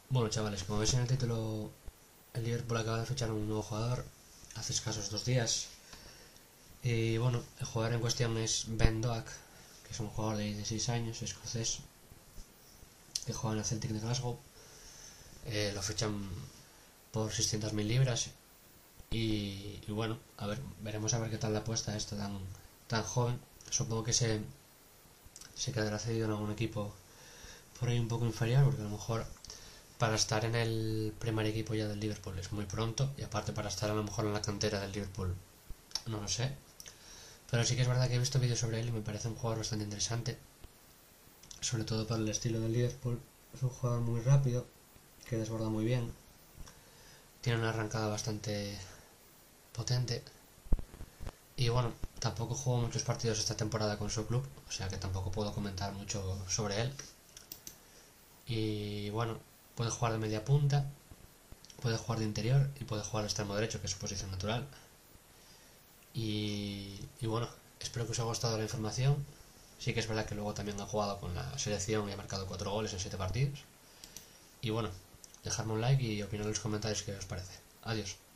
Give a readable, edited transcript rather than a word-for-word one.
Bueno, chavales, como veis en el título, el Liverpool acaba de fichar un nuevo jugador hace escasos 2 días. Y bueno, el jugador en cuestión es Ben Doak, que es un jugador de 16 años, escocés, que juega en el Celtic de Glasgow. Lo fichan por 600.000 libras. Y bueno, a ver, veremos a ver qué tal la apuesta esto tan joven. Supongo que se quedará cedido en algún equipo por ahí un poco inferior, porque a lo mejor para estar en el primer equipo ya del Liverpool es muy pronto, y aparte para estar a lo mejor en la cantera del Liverpool no lo sé, pero sí que es verdad que he visto vídeos sobre él y me parece un jugador bastante interesante, sobre todo para el estilo del Liverpool. Es un jugador muy rápido, que desborda muy bien, tiene una arrancada bastante potente y bueno, tampoco jugó muchos partidos esta temporada con su club, o sea que tampoco puedo comentar mucho sobre él. Y bueno, puede jugar de media punta, puede jugar de interior y puede jugar de extremo derecho, que es su posición natural. Y bueno, espero que os haya gustado la información. Sí que es verdad que luego también ha jugado con la selección y ha marcado 4 goles en 7 partidos. Y bueno, dejadme un like y opinad en los comentarios qué os parece. Adiós.